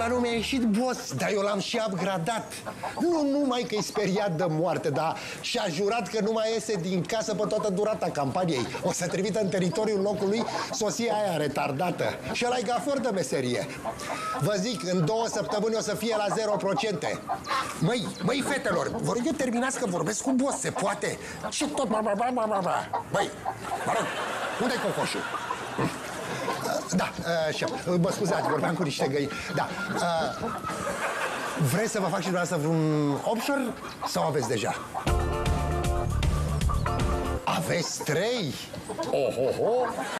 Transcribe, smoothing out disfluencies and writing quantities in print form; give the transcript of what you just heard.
ăla nu mi-a ieșit, boss, dar eu l-am și upgradat. Nu numai că-i speriat de moarte, dar și-a jurat că nu mai iese din casă pe toată durata campaniei. O să trimită în teritoriul locului soția aia retardată. Și ăla-i gafor de meserie. Vă zic, în 2 săptămâni o să fie la 0%. Măi, fetelor, vor eu terminați că vorbesc cu boss, se poate? Ce tot... Băi, mă rog, unde-i cocoșul? Da, șef, mă scuzați, vorbeam cu niște găini. Da, vreți să vă fac și dumneavoastră vreun offshore sau aveți deja? Aveți 3? Ohoho!